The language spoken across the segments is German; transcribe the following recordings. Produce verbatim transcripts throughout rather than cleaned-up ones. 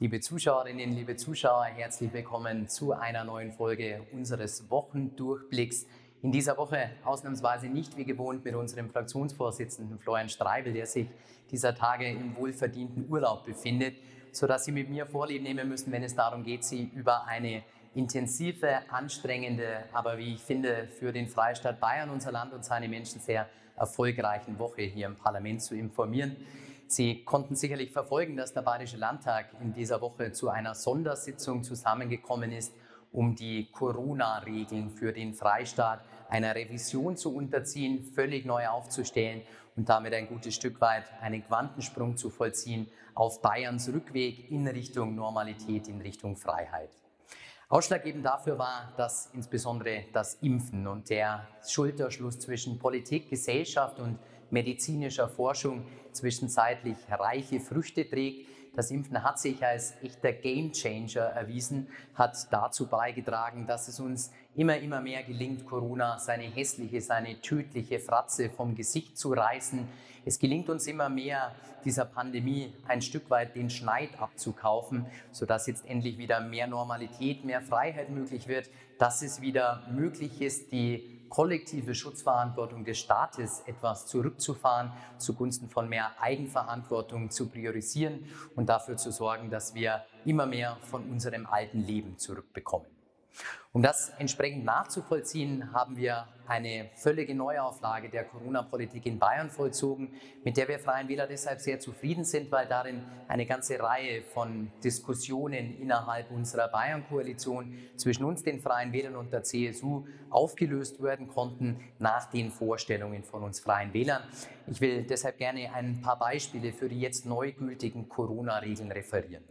Liebe Zuschauerinnen, liebe Zuschauer, herzlich willkommen zu einer neuen Folge unseres Wochendurchblicks. In dieser Woche ausnahmsweise nicht wie gewohnt mit unserem Fraktionsvorsitzenden Florian Streibel, der sich dieser Tage im wohlverdienten Urlaub befindet, sodass Sie mit mir Vorlieb nehmen müssen, wenn es darum geht, Sie über eine intensive, anstrengende, aber wie ich finde, für den Freistaat Bayern, unser Land und seine Menschen sehr erfolgreichen Woche hier im Parlament zu informieren. Sie konnten sicherlich verfolgen, dass der Bayerische Landtag in dieser Woche zu einer Sondersitzung zusammengekommen ist, um die Corona-Regeln für den Freistaat einer Revision zu unterziehen, völlig neu aufzustellen und damit ein gutes Stück weit einen Quantensprung zu vollziehen auf Bayerns Rückweg in Richtung Normalität, in Richtung Freiheit. Ausschlaggebend dafür war, dass insbesondere das Impfen und der Schulterschluss zwischen Politik, Gesellschaft und medizinischer Forschung zwischenzeitlich reiche Früchte trägt. Das Impfen hat sich als echter Gamechanger erwiesen, hat dazu beigetragen, dass es uns immer, immer mehr gelingt, Corona, seine hässliche, seine tödliche Fratze vom Gesicht zu reißen. Es gelingt uns immer mehr, dieser Pandemie ein Stück weit den Schneid abzukaufen, sodass jetzt endlich wieder mehr Normalität, mehr Freiheit möglich wird, dass es wieder möglich ist, die kollektive Schutzverantwortung des Staates etwas zurückzufahren, zugunsten von mehr Eigenverantwortung zu priorisieren und dafür zu sorgen, dass wir immer mehr von unserem alten Leben zurückbekommen. Um das entsprechend nachzuvollziehen, haben wir eine völlige Neuauflage der Corona-Politik in Bayern vollzogen, mit der wir Freien Wähler deshalb sehr zufrieden sind, weil darin eine ganze Reihe von Diskussionen innerhalb unserer Bayern-Koalition zwischen uns, den Freien Wählern und der C S U aufgelöst werden konnten nach den Vorstellungen von uns Freien Wählern. Ich will deshalb gerne ein paar Beispiele für die jetzt neu gültigen Corona-Regeln referieren.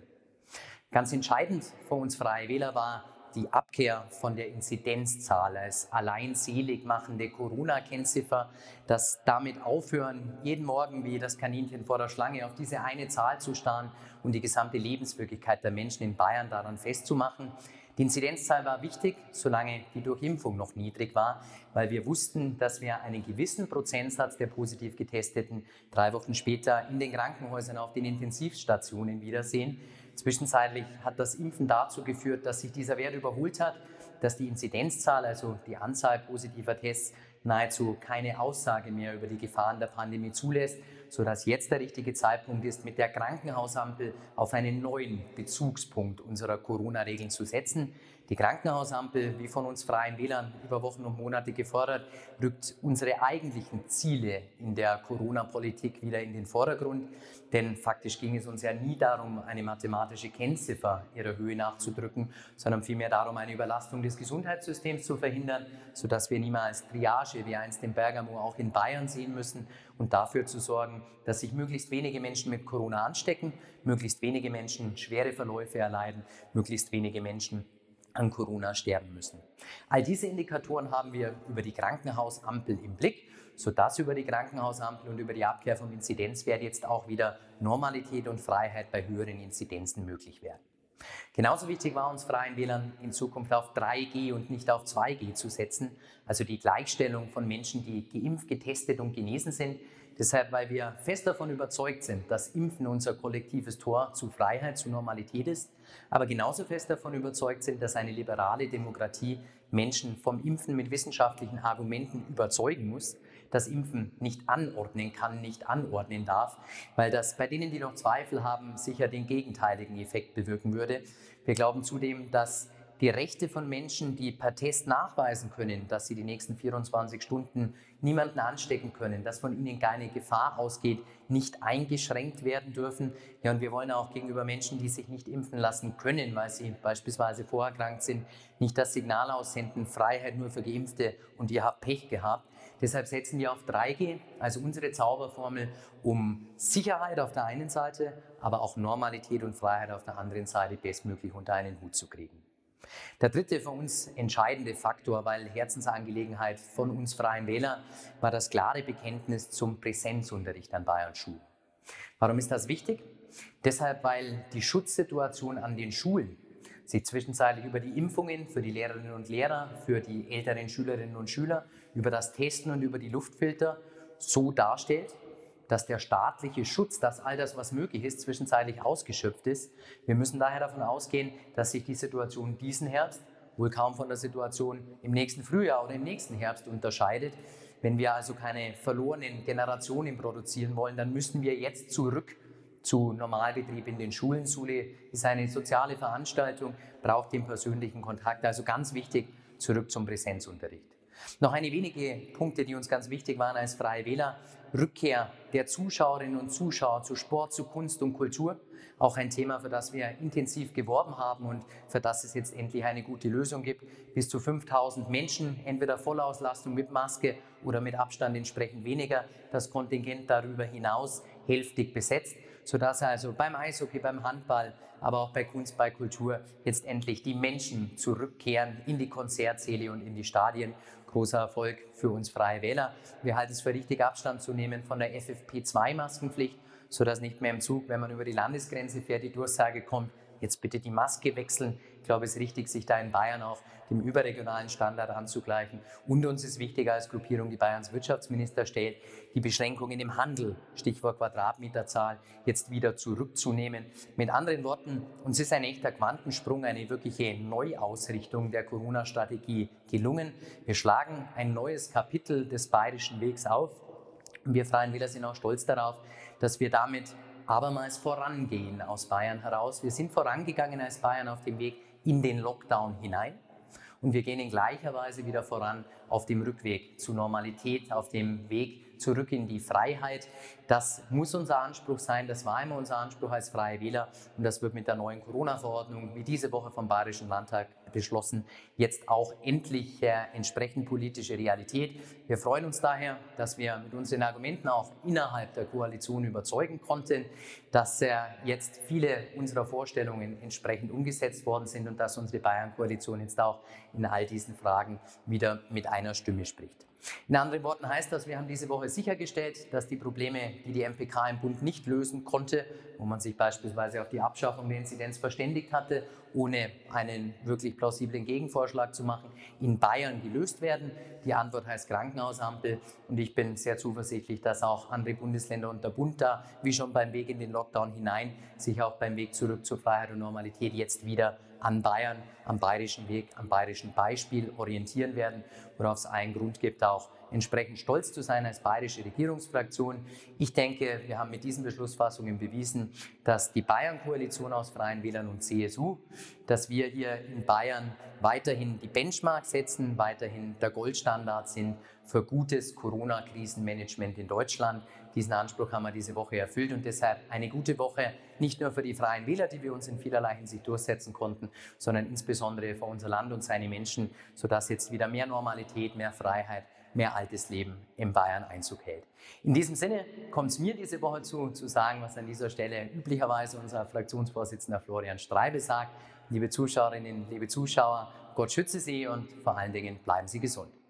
Ganz entscheidend für uns Freie Wähler war die Abkehr von der Inzidenzzahl als allein selig machende Corona-Kennziffer, das damit aufhören, jeden Morgen wie das Kaninchen vor der Schlange auf diese eine Zahl zu starren und die gesamte Lebenswirklichkeit der Menschen in Bayern daran festzumachen. Die Inzidenzzahl war wichtig, solange die Durchimpfung noch niedrig war, weil wir wussten, dass wir einen gewissen Prozentsatz der positiv Getesteten drei Wochen später in den Krankenhäusern auf den Intensivstationen wiedersehen. Zwischenzeitlich hat das Impfen dazu geführt, dass sich dieser Wert überholt hat, dass die Inzidenzzahl, also die Anzahl positiver Tests, nahezu keine Aussage mehr über die Gefahren der Pandemie zulässt, sodass jetzt der richtige Zeitpunkt ist, mit der Krankenhausampel auf einen neuen Bezugspunkt unserer Corona-Regeln zu setzen. Die Krankenhausampel, wie von uns Freien Wählern über Wochen und Monate gefordert, rückt unsere eigentlichen Ziele in der Corona-Politik wieder in den Vordergrund. Denn faktisch ging es uns ja nie darum, eine mathematische Kennziffer ihrer Höhe nachzudrücken, sondern vielmehr darum, eine Überlastung des Gesundheitssystems zu verhindern, sodass wir niemals Triage wie einst in Bergamo auch in Bayern sehen müssen und dafür zu sorgen, dass sich möglichst wenige Menschen mit Corona anstecken, möglichst wenige Menschen schwere Verläufe erleiden, möglichst wenige Menschen an Corona sterben müssen. All diese Indikatoren haben wir über die Krankenhausampel im Blick, sodass über die Krankenhausampel und über die Abkehr vom Inzidenzwert jetzt auch wieder Normalität und Freiheit bei höheren Inzidenzen möglich werden. Genauso wichtig war uns Freien Wählern, in Zukunft auf drei G und nicht auf zwei G zu setzen, also die Gleichstellung von Menschen, die geimpft, getestet und genesen sind. Deshalb, weil wir fest davon überzeugt sind, dass Impfen unser kollektives Tor zu Freiheit, zu Normalität ist, aber genauso fest davon überzeugt sind, dass eine liberale Demokratie Menschen vom Impfen mit wissenschaftlichen Argumenten überzeugen muss, das Impfen nicht anordnen kann, nicht anordnen darf, weil das bei denen, die noch Zweifel haben, sicher den gegenteiligen Effekt bewirken würde. Wir glauben zudem, dass die Rechte von Menschen, die per Test nachweisen können, dass sie die nächsten vierundzwanzig Stunden niemanden anstecken können, dass von ihnen keine Gefahr ausgeht, nicht eingeschränkt werden dürfen. Ja, und wir wollen auch gegenüber Menschen, die sich nicht impfen lassen können, weil sie beispielsweise vorerkrankt sind, nicht das Signal aussenden, Freiheit nur für Geimpfte und ihr habt Pech gehabt. Deshalb setzen wir auf drei G, also unsere Zauberformel, um Sicherheit auf der einen Seite, aber auch Normalität und Freiheit auf der anderen Seite bestmöglich unter einen Hut zu kriegen. Der dritte für uns entscheidende Faktor, weil Herzensangelegenheit von uns Freien Wählern, war das klare Bekenntnis zum Präsenzunterricht an Bayerns Schulen. Warum ist das wichtig? Deshalb, weil die Schutzsituation an den Schulen sich zwischenzeitlich über die Impfungen für die Lehrerinnen und Lehrer, für die älteren Schülerinnen und Schüler, über das Testen und über die Luftfilter so darstellt, dass der staatliche Schutz, dass all das, was möglich ist, zwischenzeitlich ausgeschöpft ist. Wir müssen daher davon ausgehen, dass sich die Situation diesen Herbst wohl kaum von der Situation im nächsten Frühjahr oder im nächsten Herbst unterscheidet. Wenn wir also keine verlorenen Generationen produzieren wollen, dann müssen wir jetzt zurück zu Normalbetrieb in den Schulen. Schule ist eine soziale Veranstaltung, braucht den persönlichen Kontakt. Also ganz wichtig, zurück zum Präsenzunterricht. Noch einige wenige Punkte, die uns ganz wichtig waren als Freie Wähler. Rückkehr der Zuschauerinnen und Zuschauer zu Sport, zu Kunst und Kultur. Auch ein Thema, für das wir intensiv geworben haben und für das es jetzt endlich eine gute Lösung gibt. Bis zu fünftausend Menschen, entweder Vollauslastung mit Maske oder mit Abstand entsprechend weniger. Das Kontingent darüber hinaus hälftig besetzt, sodass also beim Eishockey, beim Handball, aber auch bei Kunst, bei Kultur jetzt endlich die Menschen zurückkehren in die Konzertsäle und in die Stadien. Großer Erfolg für uns Freie Wähler. Wir halten es für richtig, Abstand zu nehmen von der F F P zwei Maskenpflicht, sodass nicht mehr im Zug, wenn man über die Landesgrenze fährt, die Durchsage kommt, jetzt bitte die Maske wechseln. Ich glaube, es ist richtig, sich da in Bayern auch dem überregionalen Standard anzugleichen. Und uns ist wichtiger als Gruppierung, die Bayerns Wirtschaftsminister stellt, die Beschränkungen im Handel, Stichwort Quadratmeterzahl, jetzt wieder zurückzunehmen. Mit anderen Worten, uns ist ein echter Quantensprung, eine wirkliche Neuausrichtung der Corona-Strategie gelungen. Wir schlagen ein neues Kapitel des bayerischen Wegs auf. Und wir Freien Wähler sind auch stolz darauf, dass wir damit abermals vorangehen aus Bayern heraus. Wir sind vorangegangen als Bayern auf dem Weg in den Lockdown hinein und wir gehen in gleicher Weise wieder voran auf dem Rückweg zur Normalität, auf dem Weg zurück in die Freiheit. Das muss unser Anspruch sein, das war immer unser Anspruch als Freie Wähler und das wird mit der neuen Corona-Verordnung, wie diese Woche vom Bayerischen Landtag beschlossen, jetzt auch endlich äh, entsprechend politische Realität. Wir freuen uns daher, dass wir mit unseren Argumenten auch innerhalb der Koalition überzeugen konnten, dass äh, jetzt viele unserer Vorstellungen entsprechend umgesetzt worden sind und dass unsere Bayern-Koalition jetzt auch in all diesen Fragen wieder mit einer Stimme spricht. In anderen Worten heißt das, wir haben diese Woche sichergestellt, dass die Probleme, die die M P K im Bund nicht lösen konnte, wo man sich beispielsweise auf die Abschaffung der Inzidenz verständigt hatte, ohne einen wirklich plausiblen Gegenvorschlag zu machen, in Bayern gelöst werden. Die Antwort heißt Krankenhausampel und ich bin sehr zuversichtlich, dass auch andere Bundesländer und der Bund da, wie schon beim Weg in den Lockdown hinein, sich auch beim Weg zurück zur Freiheit und Normalität jetzt wieder an Bayern, am bayerischen Weg, am bayerischen Beispiel orientieren werden, worauf es einen Grund gibt, auch entsprechend stolz zu sein als bayerische Regierungsfraktion. Ich denke, wir haben mit diesen Beschlussfassungen bewiesen, dass die Bayern-Koalition aus Freien Wählern und C S U, dass wir hier in Bayern weiterhin die Benchmark setzen, weiterhin der Goldstandard sind für gutes Corona-Krisenmanagement in Deutschland. Diesen Anspruch haben wir diese Woche erfüllt und deshalb eine gute Woche, nicht nur für die Freien Wähler, die wir uns in vielerlei Hinsicht durchsetzen konnten, sondern insbesondere für unser Land und seine Menschen, sodass jetzt wieder mehr Normalität, mehr Freiheit, mehr altes Leben in Bayern Einzug hält. In diesem Sinne kommt es mir diese Woche zu, zu sagen, was an dieser Stelle üblicherweise unser Fraktionsvorsitzender Florian Streibel sagt. Liebe Zuschauerinnen, liebe Zuschauer, Gott schütze Sie und vor allen Dingen bleiben Sie gesund.